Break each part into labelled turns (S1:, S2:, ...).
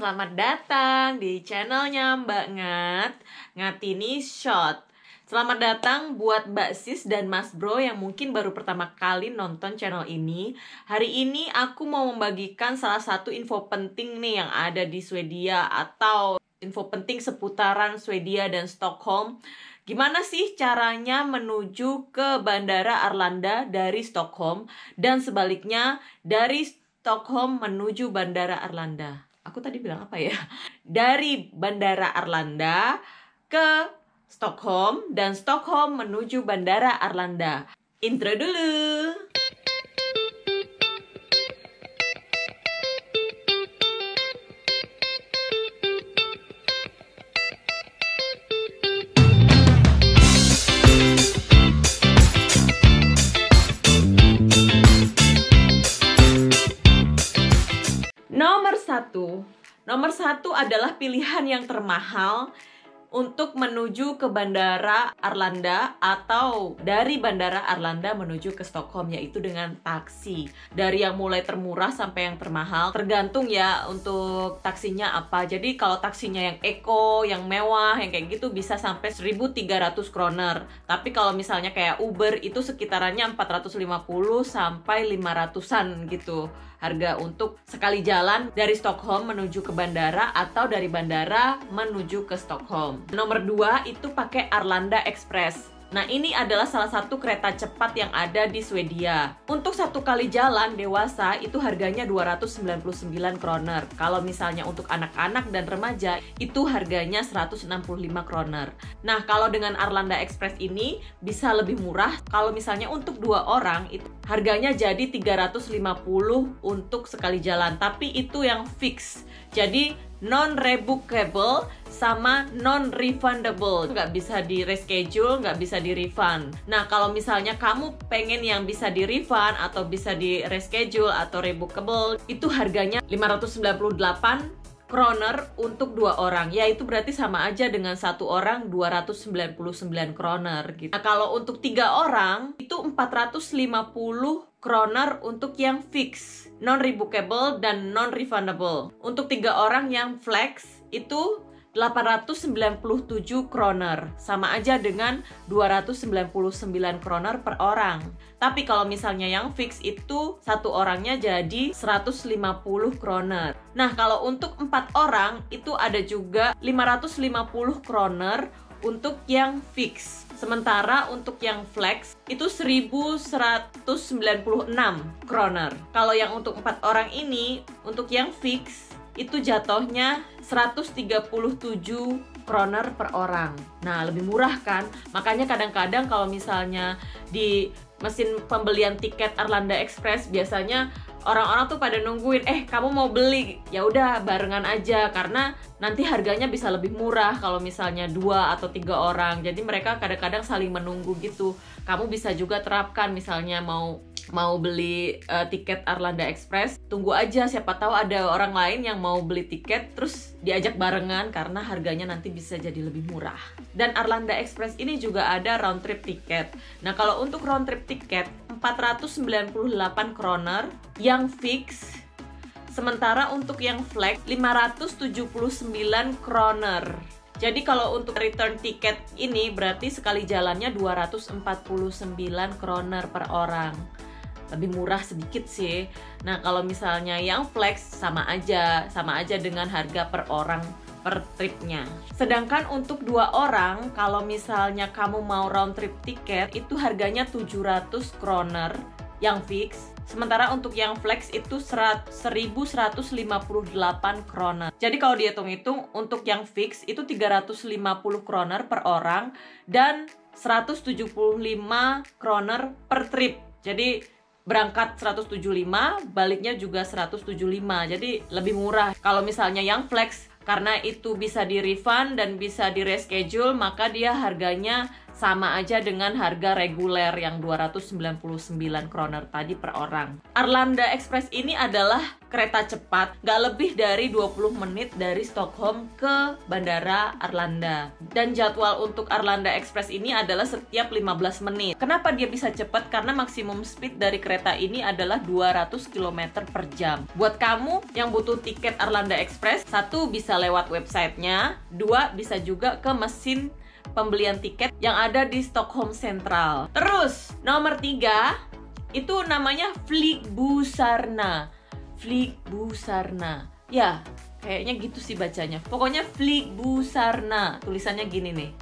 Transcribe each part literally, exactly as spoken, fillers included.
S1: selamat datang di channelnya Mbak Ngat, Ngatini Shot. Selamat datang buat Mbak Sis dan Mas Bro yang mungkin baru pertama kali nonton channel ini. Hari ini aku mau membagikan salah satu info penting nih yang ada di Swedia, atau info penting seputaran Swedia dan Stockholm. Gimana sih caranya menuju ke Bandara Arlanda dari Stockholm, dan sebaliknya dari Stockholm menuju Bandara Arlanda. Aku tadi bilang apa ya? Dari Bandara Arlanda ke Stockholm dan Stockholm menuju Bandara Arlanda. Intro dulu. Nomor satu, nomor satu adalah pilihan yang termahal untuk menuju ke Bandara Arlanda atau dari Bandara Arlanda menuju ke Stockholm, yaitu dengan taksi. Dari yang mulai termurah sampai yang termahal, tergantung ya untuk taksinya apa. Jadi kalau taksinya yang eco, yang mewah, yang kayak gitu bisa sampai seribu tiga ratus kroner. Tapi kalau misalnya kayak Uber itu sekitarannya empat ratus lima puluh sampai lima ratusan gitu. Harga untuk sekali jalan dari Stockholm menuju ke bandara atau dari bandara menuju ke Stockholm. Nomor dua itu pakai Arlanda Express. Nah, ini adalah salah satu kereta cepat yang ada di Swedia. Untuk satu kali jalan dewasa itu harganya dua ratus sembilan puluh sembilan kroner. Kalau misalnya untuk anak-anak dan remaja itu harganya seratus enam puluh lima kroner. Nah, kalau dengan Arlanda Express ini bisa lebih murah. Kalau misalnya untuk dua orang itu harganya jadi tiga ratus lima puluh untuk sekali jalan. Tapi itu yang fix. Jadi non-rebookable sama non-refundable, nggak bisa di reschedule, nggak bisa di refund. Nah, kalau misalnya kamu pengen yang bisa di refund atau bisa di reschedule atau rebookable, itu harganya lima ratus sembilan puluh delapan kroner untuk dua orang, ya itu berarti sama aja dengan satu orang dua ratus sembilan puluh sembilan kroner gitu. Nah, kalau untuk tiga orang itu empat ratus lima puluh kroner untuk yang fix, non-rebookable dan non-refundable. Untuk tiga orang yang flex itu delapan ratus sembilan puluh tujuh kroner, sama aja dengan dua ratus sembilan puluh sembilan kroner per orang. Tapi kalau misalnya yang fix itu satu orangnya jadi seratus lima puluh kroner. Nah, kalau untuk empat orang itu ada juga lima ratus lima puluh kroner untuk yang fix. Sementara untuk yang flex itu seribu seratus sembilan puluh enam kroner. Kalau yang untuk empat orang ini, untuk yang fix itu jatuhnya seratus tiga puluh tujuh kroner per orang. Nah, lebih murah kan? Makanya kadang-kadang kalau misalnya di mesin pembelian tiket Arlanda Express biasanya orang-orang tuh pada nungguin, eh kamu mau beli? Ya udah barengan aja, karena nanti harganya bisa lebih murah kalau misalnya dua atau tiga orang. Jadi mereka kadang-kadang saling menunggu gitu. Kamu bisa juga terapkan, misalnya mau mau beli uh, tiket Arlanda Express, tunggu aja, siapa tahu ada orang lain yang mau beli tiket terus diajak barengan karena harganya nanti bisa jadi lebih murah. Dan Arlanda Express ini juga ada round trip tiket. Nah, kalau untuk round trip tiket empat ratus sembilan puluh delapan kroner yang fix, sementara untuk yang flex lima ratus tujuh puluh sembilan kroner. Jadi kalau untuk return tiket ini berarti sekali jalannya dua ratus empat puluh sembilan kroner per orang. Lebih murah sedikit sih. Nah, kalau misalnya yang flex sama aja, sama aja dengan harga per orang per tripnya. Sedangkan untuk dua orang, kalau misalnya kamu mau round trip tiket, itu harganya tujuh ratus kroner yang fix. Sementara untuk yang flex itu seribu seratus lima puluh delapan kroner. Jadi kalau dihitung-hitung untuk yang fix itu tiga ratus lima puluh kroner per orang dan seratus tujuh puluh lima kroner per trip. Jadi berangkat seratus tujuh puluh lima, baliknya juga seratus tujuh puluh lima. Jadi lebih murah. Kalau misalnya yang flex, karena itu bisa di refund dan bisa di reschedule, maka dia harganya sama aja dengan harga reguler yang dua ratus sembilan puluh sembilan kroner tadi per orang. Arlanda Express ini adalah kereta cepat, nggak lebih dari dua puluh menit dari Stockholm ke Bandara Arlanda. Dan jadwal untuk Arlanda Express ini adalah setiap lima belas menit. Kenapa dia bisa cepat? Karena maksimum speed dari kereta ini adalah dua ratus kilometer per jam. Buat kamu yang butuh tiket Arlanda Express, satu bisa lewat websitenya, dua bisa juga ke mesin pembelian tiket yang ada di Stockholm Central. Terus nomor tiga itu namanya Flygbusarna. Flygbusarna. Ya, kayaknya gitu sih bacanya. Pokoknya Flygbusarna. Tulisannya gini nih.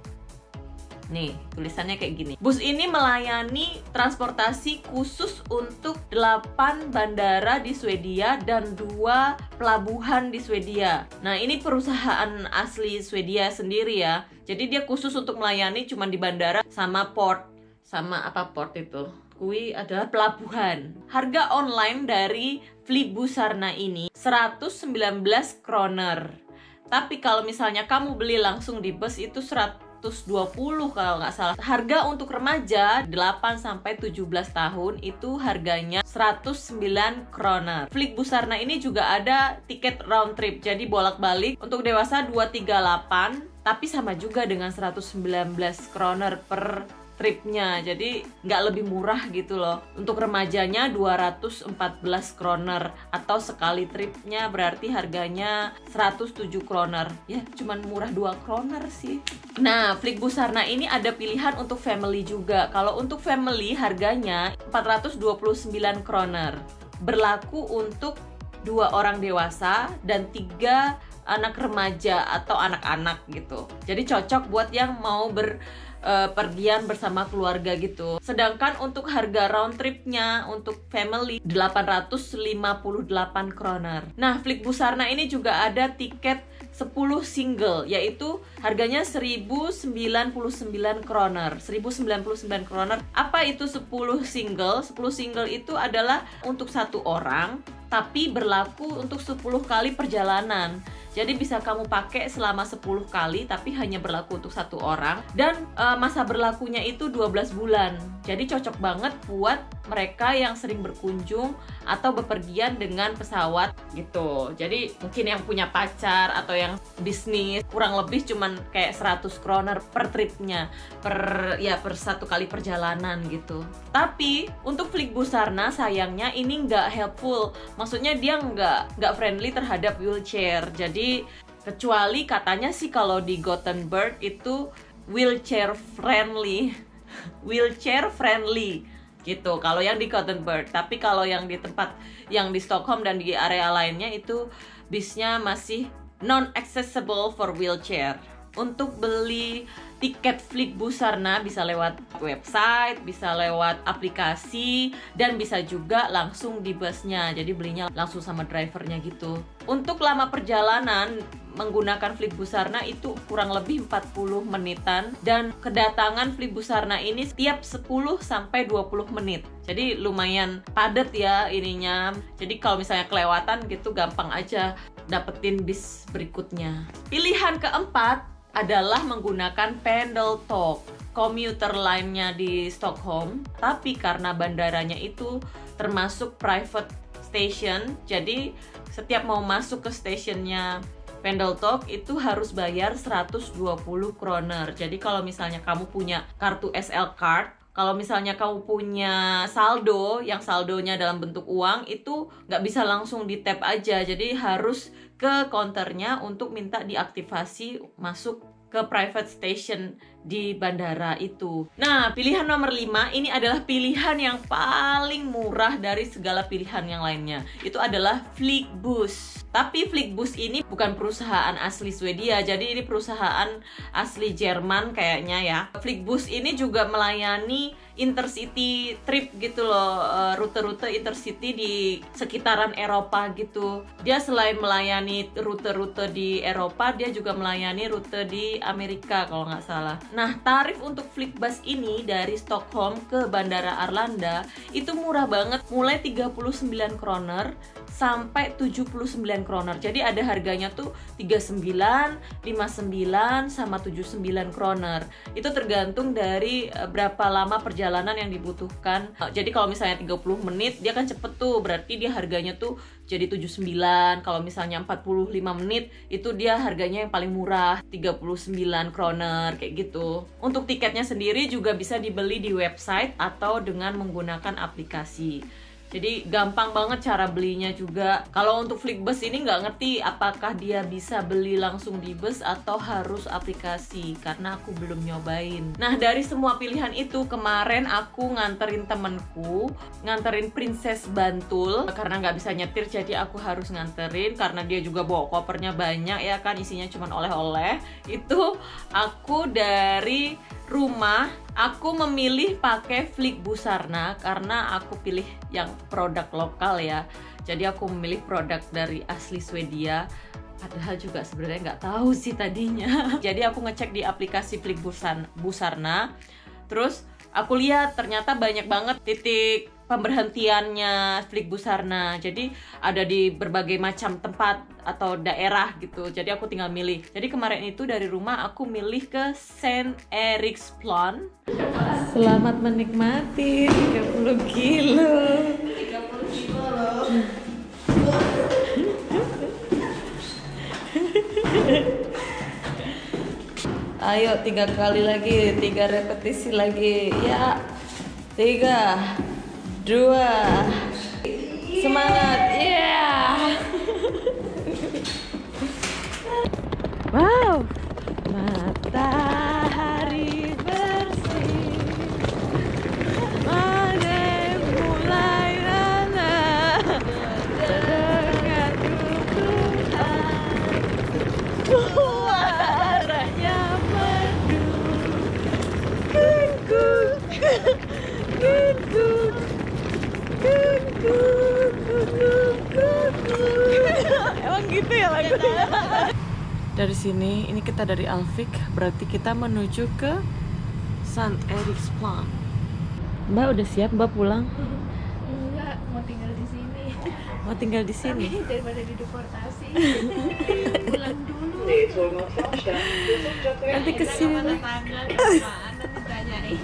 S1: Nih, tulisannya kayak gini. Bus ini melayani transportasi khusus untuk delapan bandara di Swedia dan dua pelabuhan di Swedia. Nah, ini perusahaan asli Swedia sendiri ya. Jadi dia khusus untuk melayani cuma di bandara sama port. Sama apa port itu? Kui adalah pelabuhan. Harga online dari Flygbusarna ini seratus sembilan belas kroner. Tapi kalau misalnya kamu beli langsung di bus itu seratus dua puluh kalau nggak salah. Harga untuk remaja delapan sampai tujuh belas tahun itu harganya seratus sembilan kroner. Flygbusarna ini juga ada tiket round trip, jadi bolak-balik. Untuk dewasa dua ratus tiga puluh delapan, tapi sama juga dengan seratus sembilan belas kroner per tripnya, jadi nggak lebih murah gitu loh. Untuk remajanya dua ratus empat belas kroner, atau sekali tripnya berarti harganya seratus tujuh kroner. Ya, cuman murah dua kroner sih. Nah, Flygbusarna ini ada pilihan untuk family juga. Kalau untuk family harganya empat ratus dua puluh sembilan kroner. Berlaku untuk dua orang dewasa dan tiga anak remaja atau anak-anak gitu. Jadi cocok buat yang mau ber Uh, pergian bersama keluarga gitu. Sedangkan untuk harga round tripnya untuk family delapan ratus lima puluh delapan kroner. Nah, Flygbusarna ini juga ada tiket sepuluh single, yaitu harganya seribu sembilan puluh sembilan kroner. seribu sembilan puluh sembilan kroner. Apa itu sepuluh single? sepuluh single itu adalah untuk satu orang, tapi berlaku untuk sepuluh kali perjalanan. Jadi bisa kamu pakai selama sepuluh kali, tapi hanya berlaku untuk satu orang. Dan e, masa berlakunya itu dua belas bulan. Jadi cocok banget buat mereka yang sering berkunjung atau bepergian dengan pesawat gitu. Jadi mungkin yang punya pacar atau yang bisnis, kurang lebih cuman kayak seratus kroner per tripnya, per ya per satu kali perjalanan gitu. Tapi untuk Flygbusarna sayangnya ini nggak helpful. Maksudnya dia nggak nggak friendly terhadap wheelchair. Jadi kecuali katanya sih kalau di Gothenburg itu wheelchair friendly, wheelchair friendly gitu. Kalau yang di Gothenburg, tapi kalau yang di tempat yang di Stockholm dan di area lainnya itu bisnya masih non accessible for wheelchair. Untuk beli tiket Flygbusarna bisa lewat website, bisa lewat aplikasi, dan bisa juga langsung di busnya. Jadi belinya langsung sama drivernya gitu. Untuk lama perjalanan menggunakan Flygbusarna itu kurang lebih empat puluh menitan, dan kedatangan Flygbusarna ini setiap sepuluh sampai dua puluh menit. Jadi lumayan padat ya ininya. Jadi kalau misalnya kelewatan gitu gampang aja dapetin bis berikutnya. Pilihan keempat adalah menggunakan Pendeltåg, komuter line-nya di Stockholm. Tapi karena bandaranya itu termasuk private station, jadi setiap mau masuk ke stationnya Pendeltåg itu harus bayar seratus dua puluh kroner. Jadi kalau misalnya kamu punya kartu S L card, kalau misalnya kamu punya saldo, yang saldonya dalam bentuk uang, itu nggak bisa langsung di tap aja. Jadi harus ke counternya untuk minta diaktifasi masuk ke private station di bandara itu. Nah, pilihan nomor lima ini adalah pilihan yang paling murah dari segala pilihan yang lainnya. Itu adalah Flygbus. Tapi Flygbus ini bukan perusahaan asli Swedia, jadi ini perusahaan asli Jerman kayaknya ya. Flygbus ini juga melayani intercity trip gitu loh, rute-rute intercity di sekitaran Eropa gitu. Dia selain melayani rute-rute di Eropa, dia juga melayani rute di Amerika kalau nggak salah. Nah, tarif untuk Flixbus ini dari Stockholm ke Bandara Arlanda itu murah banget, mulai tiga puluh sembilan kroner sampai tujuh puluh sembilan kroner. Jadi ada harganya tuh tiga puluh sembilan, lima puluh sembilan, sama tujuh puluh sembilan kroner. Itu tergantung dari berapa lama perjalanan yang dibutuhkan. Jadi kalau misalnya tiga puluh menit, dia kan cepet tuh, berarti dia harganya tuh jadi tujuh puluh sembilan. Kalau misalnya empat puluh lima menit, itu dia harganya yang paling murah, tiga puluh sembilan kroner, kayak gitu. Untuk tiketnya sendiri juga bisa dibeli di website atau dengan menggunakan aplikasi. Jadi gampang banget cara belinya juga. Kalau untuk Flixbus ini nggak ngerti apakah dia bisa beli langsung di bus atau harus aplikasi, karena aku belum nyobain. Nah, dari semua pilihan itu kemarin aku nganterin temenku, nganterin Princess Bantul, karena nggak bisa nyetir jadi aku harus nganterin, karena dia juga bawa kopernya banyak ya kan, isinya cuma oleh-oleh. Itu aku dari rumah, aku memilih pakai Flixbusarna karena aku pilih yang produk lokal ya. Jadi aku memilih produk dari asli Swedia. Padahal juga sebenarnya nggak tahu sih tadinya. Jadi aku ngecek di aplikasi Flixbusarna. Terus aku lihat ternyata banyak banget titik pemberhentiannya Flixbusarna. Jadi ada di berbagai macam tempat atau daerah gitu. Jadi aku tinggal milih. Jadi kemarin itu dari rumah aku milih ke Saint Eriksplan. Selamat menikmati tiga puluh kilo.
S2: tiga puluh kilo loh.
S1: Ayo tiga kali lagi, tiga repetisi lagi ya. Tiga, dua, semangat, yeah. Wow, matahari bersih, malam mulai nanak, terdengar tumbuhan, suaranya merdu, kunku, kunku, kunku, kunku, kunku. Emang gitu ya lagunya? Dari sini, ini kita dari Alvik, berarti kita menuju ke Saint Eriksplan. Mbak udah siap Mbak pulang?
S2: Enggak, mau tinggal di sini.
S1: Mau tinggal di sini?
S2: Tapi daripada dideportasi. Pulang dulu.
S1: Nanti kesini lagi.
S2: Tanggal kemana ditanyain.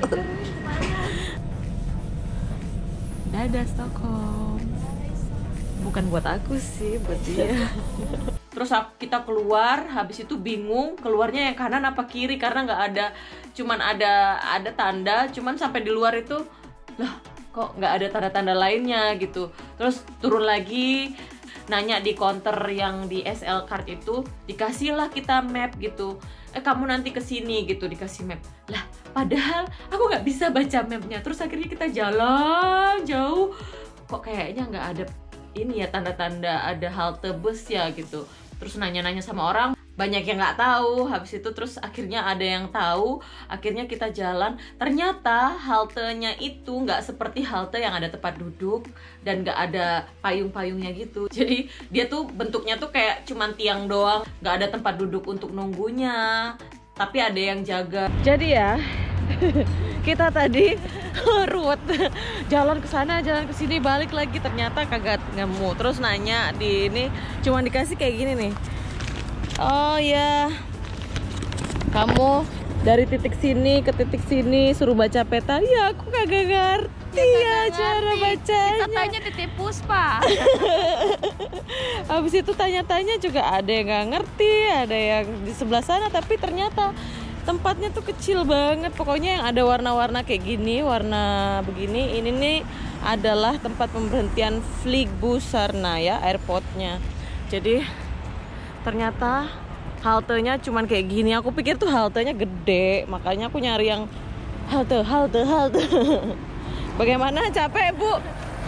S1: Dadah Stockholm. Bukan buat aku sih, buat dia. Terus kita keluar, habis itu bingung keluarnya yang kanan apa kiri karena nggak ada, cuman ada ada tanda, cuman sampai di luar itu lah kok nggak ada tanda-tanda lainnya gitu. Terus turun lagi, nanya di counter yang di S L card itu, dikasihlah kita map gitu. Eh kamu nanti kesini gitu, dikasih map. Lah padahal aku nggak bisa baca mapnya. Terus akhirnya kita jalan jauh, kok kayaknya nggak ada ini ya tanda-tanda ada halte bus ya gitu. Terus nanya-nanya sama orang, banyak yang nggak tahu. Habis itu terus akhirnya ada yang tahu, akhirnya kita jalan. Ternyata haltenya itu nggak seperti halte yang ada tempat duduk dan nggak ada payung-payungnya gitu. Jadi dia tuh bentuknya tuh kayak cuman tiang doang, nggak ada tempat duduk untuk nunggunya, tapi ada yang jaga. Jadi ya kita tadi ruwet, jalan ke sana, jalan ke sini, balik lagi, ternyata kagak nemu. Terus nanya di ini, cuma dikasih kayak gini nih. Oh ya, kamu dari titik sini ke titik sini suruh baca peta. Ya aku kagak ngerti ya, ya cara bacanya.
S2: Kita tanya titik Puspa.
S1: Habis itu tanya-tanya juga ada yang nggak ngerti, ada yang di sebelah sana, tapi ternyata tempatnya tuh kecil banget. Pokoknya yang ada warna-warna kayak gini, warna begini, ini nih adalah tempat pemberhentian Flixbusarna ya, airportnya. Jadi ternyata haltenya cuman kayak gini. Aku pikir tuh haltenya gede, makanya aku nyari yang halte, halte, halte. Bagaimana, capek Bu?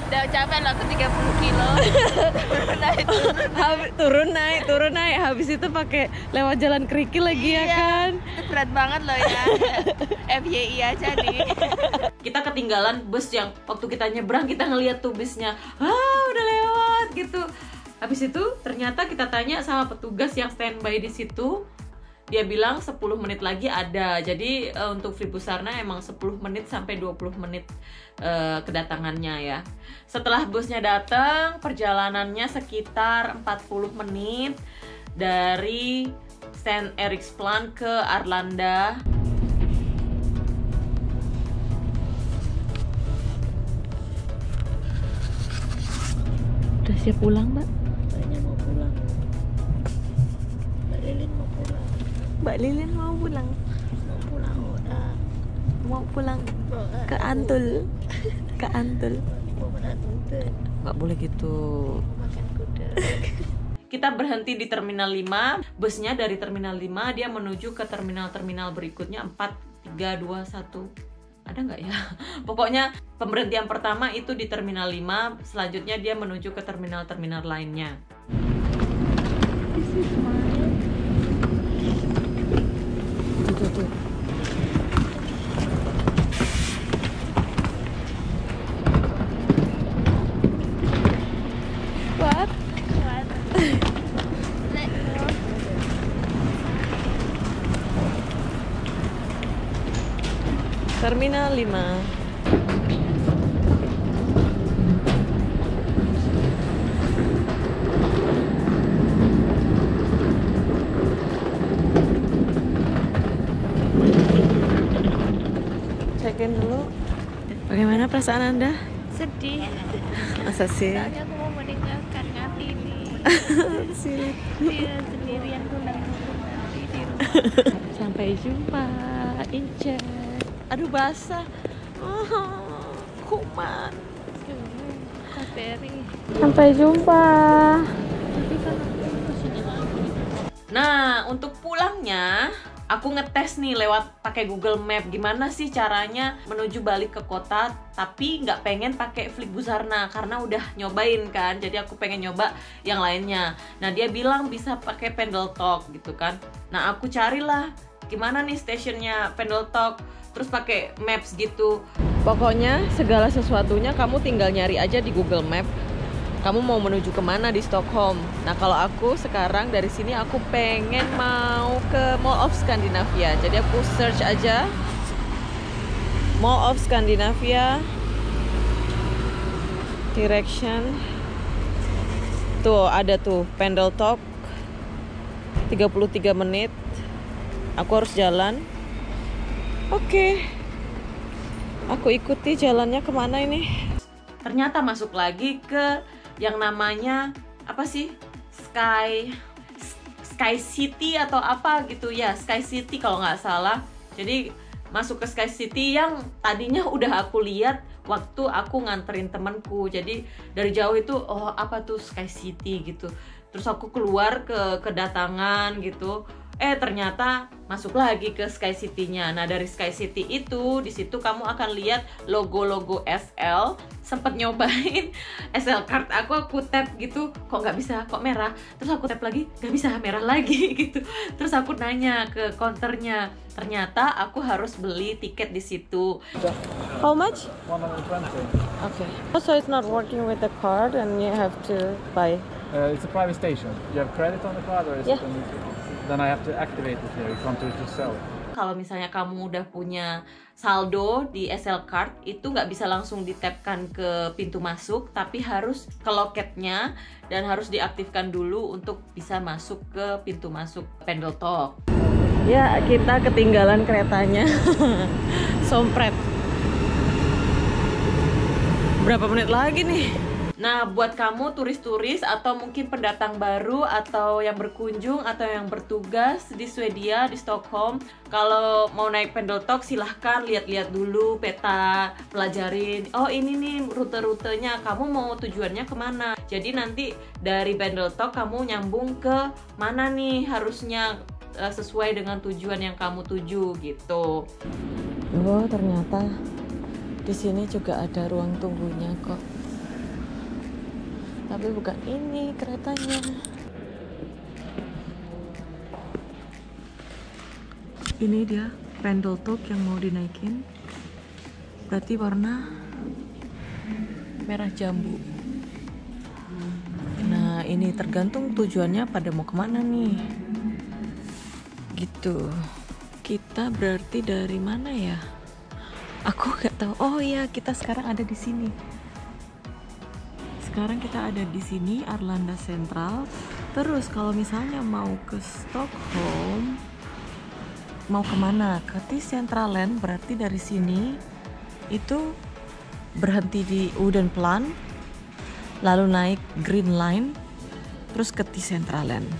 S2: Udah capek loh, aku tiga puluh kilo. Turun naik, turun.
S3: Habis, turun naik, turun naik. Habis itu pakai lewat jalan kerikil lagi
S2: Iya,
S3: ya kan.
S2: Itu berat banget loh ya. F Y I aja nih.
S1: Kita ketinggalan bus yang waktu kita nyebrang kita ngeliat tuh busnya, ah udah lewat gitu. Habis itu ternyata kita tanya sama petugas yang standby di situ, dia bilang sepuluh menit lagi ada. Jadi uh, untuk Fribusarna emang sepuluh menit sampai dua puluh menit uh, kedatangannya ya. Setelah busnya datang, perjalanannya sekitar empat puluh menit dari Saint Eriksplan ke Arlanda.
S3: Udah siap pulang, Mbak?
S2: Banyak mau pulang. Mbak Lilin mau pulang.
S3: Mbak Lilin mau pulang.
S2: Mau pulang udah.
S3: Mau pulang
S2: Mau
S3: ke Antul. Ke Antul.
S2: Mau menantu.
S3: Nggak boleh gitu.
S2: Makan kuda.
S1: Kita berhenti di Terminal lima. Busnya dari Terminal lima dia menuju ke terminal-terminal berikutnya empat, tiga, dua, satu. Ada nggak ya? Pokoknya pemberhentian pertama itu di Terminal lima, selanjutnya dia menuju ke terminal-terminal lainnya.
S2: This is mine.
S3: Tuh, tuh, tuh. What?
S2: What? Let go.
S3: Terminal lima. Check-in dulu. Bagaimana perasaan Anda?
S2: Sedih.
S3: Masa sih?
S2: Soalnya aku mau meninggalkan Ngati ini.
S3: Silit.
S2: Dia sendirian pulang nanti di rumah.
S3: Sampai jumpa, Ince. Aduh basah. Oh, kuman.
S2: Kaveri.
S3: Sampai jumpa.
S2: Tapi kan aku masih di lagi.
S1: Nah, untuk pulangnya aku ngetes nih lewat pakai Google Map gimana sih caranya menuju balik ke kota, tapi nggak pengen pakai Fribusarna karena udah nyobain kan, jadi aku pengen nyoba yang lainnya. Nah dia bilang bisa pakai Pendeltok gitu kan. Nah aku carilah gimana nih stasiunnya Pendeltok, terus pakai Maps gitu.
S3: Pokoknya segala sesuatunya kamu tinggal nyari aja di Google Map. Kamu mau menuju kemana di Stockholm. Nah kalau aku sekarang dari sini aku pengen mau ke Mall of Scandinavia. Jadi aku search aja Mall of Scandinavia direction. Tuh ada tuh Pendeltok tiga puluh tiga menit. Aku harus jalan. Oke, aku ikuti jalannya kemana ini.
S1: Ternyata masuk lagi ke yang namanya apa sih, Sky Sky City atau apa gitu ya, Sky City kalau nggak salah. Jadi masuk ke Sky City yang tadinya udah aku lihat waktu aku nganterin temanku. Jadi dari jauh itu oh apa tuh Sky City gitu. Terus aku keluar ke kedatangan gitu. Eh ternyata masuk lagi ke Sky City-nya. Nah dari Sky City itu di situ kamu akan lihat logo-logo S L. Sempet nyobain S L card aku aku tap gitu, kok nggak bisa, kok merah. Terus aku tap lagi nggak bisa, merah lagi gitu. Terus aku nanya ke counternya, ternyata aku harus beli tiket di situ.
S3: How much?
S4: one hundred twenty.
S3: Okay. So it's not working with the card and you have to buy.
S4: Uh, it's a private station. You have credit on the card, or is
S3: Yeah.
S4: it an, then I have to activate it here. You can't do it yourself.
S1: Kalau misalnya kamu udah punya saldo di S L card, itu nggak bisa langsung ditapkan ke pintu masuk, tapi harus ke loketnya dan harus diaktifkan dulu untuk bisa masuk ke pintu masuk Pendeltok.
S3: Ya, kita ketinggalan keretanya. Sompret. Berapa menit lagi nih?
S1: Nah, buat kamu turis-turis atau mungkin pendatang baru atau yang berkunjung atau yang bertugas di Swedia, di Stockholm, kalau mau naik Pendeltok silahkan lihat-lihat dulu peta, pelajarin. Oh ini nih rute-rutenya, kamu mau tujuannya kemana? Jadi nanti dari Pendeltok kamu nyambung ke mana nih harusnya uh, sesuai dengan tujuan yang kamu tuju gitu.
S3: Oh ternyata di sini juga ada ruang tunggunya kok. Tapi bukan ini keretanya. Ini dia Pendeltåg yang mau dinaikin. Berarti warna merah jambu. Nah, ini tergantung tujuannya pada mau kemana nih. Gitu. Kita berarti dari mana ya? Aku nggak tahu. Oh iya, kita sekarang ada di sini. Sekarang kita ada di sini, Arlanda Central. Terus kalau misalnya mau ke Stockholm, mau kemana? Ke T-Centralen, berarti dari sini itu berhenti di Odenplan, lalu naik Green Line, terus ke T-Centralen.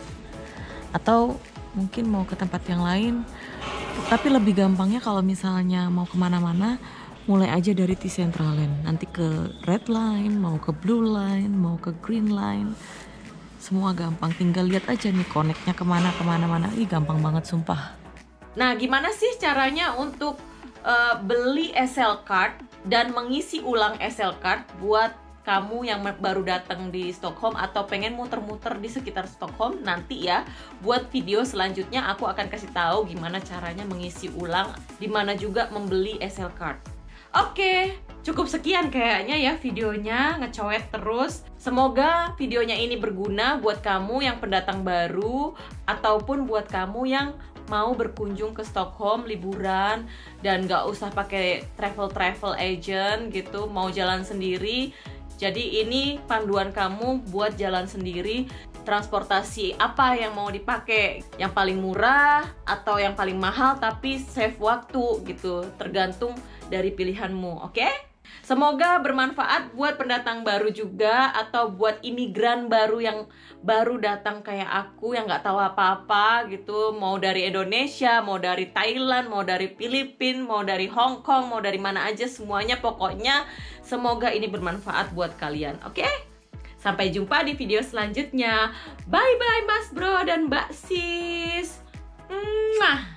S3: Atau mungkin mau ke tempat yang lain, tapi lebih gampangnya kalau misalnya mau kemana-mana, mulai aja dari T-Centralen, nanti ke Red Line, mau ke Blue Line, mau ke Green Line, semua gampang, tinggal lihat aja nih connect-nya kemana, kemana-mana. Ih, gampang banget sumpah.
S1: Nah, gimana sih caranya untuk uh, beli S L card dan mengisi ulang S L card buat kamu yang baru datang di Stockholm atau pengen muter-muter di sekitar Stockholm? Nanti ya, buat video selanjutnya aku akan kasih tahu gimana caranya mengisi ulang, dimana juga membeli S L card. Oke, cukup sekian kayaknya ya videonya, ngecoet terus. Semoga videonya ini berguna buat kamu yang pendatang baru ataupun buat kamu yang mau berkunjung ke Stockholm liburan dan gak usah pakai travel-travel agent gitu, mau jalan sendiri. Jadi ini panduan kamu buat jalan sendiri, transportasi apa yang mau dipakai, yang paling murah atau yang paling mahal tapi save waktu gitu, tergantung dari pilihanmu, oke? Semoga bermanfaat buat pendatang baru juga atau buat imigran baru yang baru datang kayak aku yang nggak tahu apa-apa gitu, mau dari Indonesia, mau dari Thailand, mau dari Filipina, mau dari Hong Kong, mau dari mana aja, semuanya pokoknya semoga ini bermanfaat buat kalian, oke? Sampai jumpa di video selanjutnya. Bye bye Mas Bro dan Mbak Sis. Mwah.